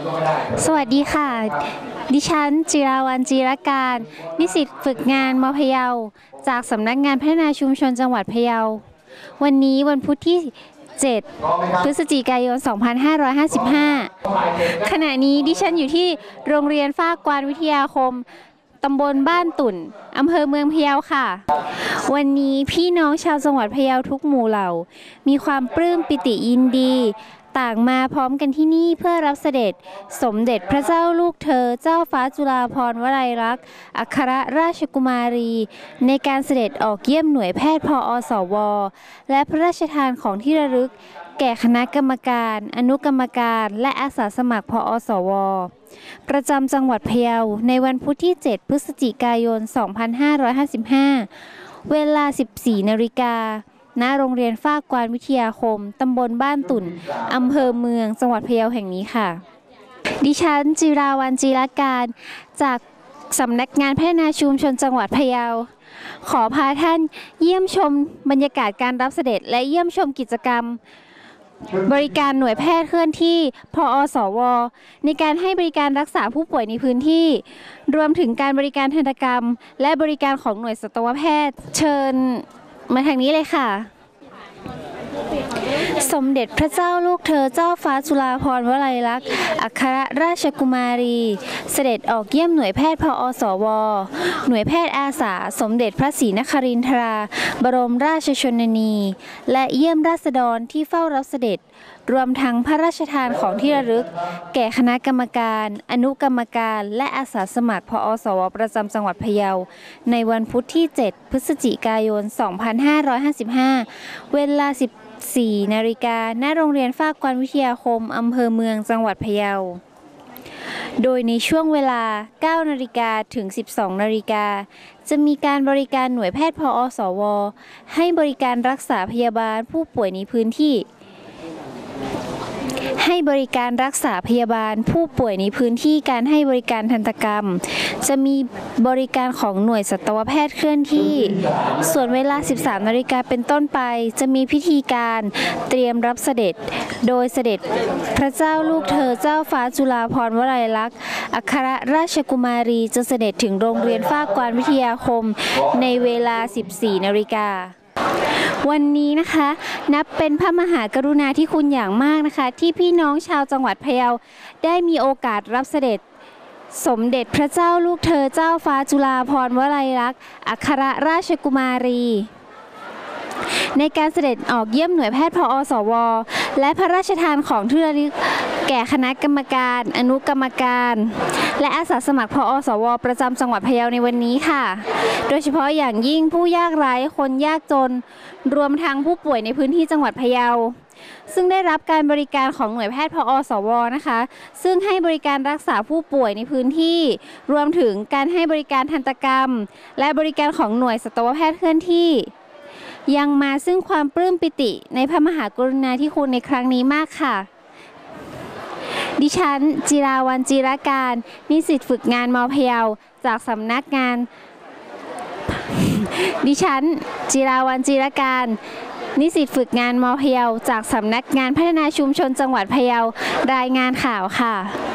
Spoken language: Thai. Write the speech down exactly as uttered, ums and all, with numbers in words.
สวัสดีค่ะดิฉันจิราวรรณจีรการนิสิตฝึกงานม.พะเยาจากสำนักงานพัฒนาชุมชนจังหวัดพะเยาวันนี้วันพุธที่เจ็ดพฤศจิกายน สองพันห้าร้อยห้าสิบห้า ขณะนี้ดิฉันอยู่ที่โรงเรียนฟ้ากวานวิทยาคมตำบลบ้านตุ่นอำเภอเมืองพะเยาค่ะวันนี้พี่น้องชาวจังหวัดพะเยาทุกหมู่เหล่ามีความปลื้มปิติยินดีต่างมาพร้อมกันที่นี่เพื่อรับเสด็จสมเด็จพระเจ้าลูกเธอเจ้าฟ้าจุฬาภรณ์วลัยลักษณ์อัครราชกุมารีในการเสด็จออกเยี่ยมหน่วยแพทย์พอสวและพระราชทานของที่ระลึกแก่คณะกรรมการอนุกรรมการและอาสาสมัครพอสวประจำจังหวัดพะเยาในวันพุธที่เจ็ดพฤศจิกายน สองพันห้าร้อยห้าสิบห้า เวลา สิบสี่นาฬิกาณโรงเรียนฟ้ากวานวิทยาคมตำบลบ้านตุ่นอำเภอเมืองจังหวัดพะเยาแห่งนี้ค่ะดิฉันจิราวรรณจีรการจากสำนักงานพัฒนาชุมชนจังหวัดพะเยาขอพาท่านเยี่ยมชมบรรยากาศการรับเสด็จและเยี่ยมชมกิจกรรมบริการหน่วยแพทย์เคลื่อนที่พอสวในการให้บริการรักษาผู้ป่วยในพื้นที่รวมถึงการบริการทันตกรรมและบริการของหน่วยสัตวแพทย์เชิญมาทางนี้เลยค่ะสมเด็จพระเจ้าลูกเธอเจ้าฟ้าจุฬาภรณ์วลัยลักษณ์อัครราชกุมารีเสด็จออกเยี่ยมหน่วยแพทย์พอสวหน่วยแพทย์อาสาสมเด็จพระศรีนครินทราบรมราชชนนีและเยี่ยมราษฎรที่เฝ้ารับเสด็จรวมทั้งพระราชทานของที่ระลึกแก่คณะกรรมการอนุกรรมการและอาสาสมัครพอสวประจำจังหวัดพะเยาในวันพุธที่เจ็ดพฤศจิกายน สองพันห้าร้อยห้าสิบห้า เวลา สิบสี่นาฬิกาณโรงเรียนฟ้ากวานวิทยาคมอำเภอเมืองจังหวัดพะเยาโดยในช่วงเวลา เก้านาฬิกาถึง สิบสองนาฬิกาจะมีการบริการหน่วยแพทย์พอสวให้บริการรักษาพยาบาลผู้ป่วยในพื้นที่ให้บริการรักษาพยาบาลผู้ป่วยในพื้นที่การให้บริการทันตกรรมจะมีบริการของหน่วยสัตวแพทย์เคลื่อนที่ส่วนเวลา สิบสามนาฬิกาเป็นต้นไปจะมีพิธีการเตรียมรับเสด็จโดยเสด็จพระเจ้าลูกเธอเจ้าฟ้าจุฬาภรณ์วลัยลักษณ์อัครราชกุมารีจะเสด็จถึงโรงเรียนฟ้ากวานวิทยาคมในเวลา สิบสี่นาฬิกาวันนี้นะคะนับเป็นพระมหากรุณาธิคุณอย่างมากนะคะที่พี่น้องชาวจังหวัดพะเยาได้มีโอกาสรับเสด็จสมเด็จพระเจ้าลูกเธอเจ้าฟ้าจุฬาภรณ์วลัยลักษณ์อัครราชกุมารีในการเสด็จออกเยี่ยมหน่วยแพทย์พอสวและพระราชทานของที่ระลึกแก่คณะกรรมการอนุกรรมการและอาสาสมัครพอสวประจำจังหวัดพะเยาในวันนี้ค่ะโดยเฉพาะอย่างยิ่งผู้ยากไร้คนยากจนรวมทั้งผู้ป่วยในพื้นที่จังหวัดพะเยาซึ่งได้รับการบริการของหน่วยแพทย์พอสวนะคะซึ่งให้บริการรักษาผู้ป่วยในพื้นที่รวมถึงการให้บริการทันตกรรมและบริการของหน่วยสัตวแพทย์เคลื่อนที่ยังมาซึ่งความปลื้มปิติในพระมหากรุณาธิคุณในครั้งนี้มากค่ะดิฉันจิราวรรณจีรการนิสิตฝึกงานม.พะเยาจากสำนักงานดิฉันจิราวรรณจีรการนิสิตฝึกงานม.พะเยาจากสำนักงานพัฒนาชุมชนจังหวัดพะเยารายงานข่าวค่ะ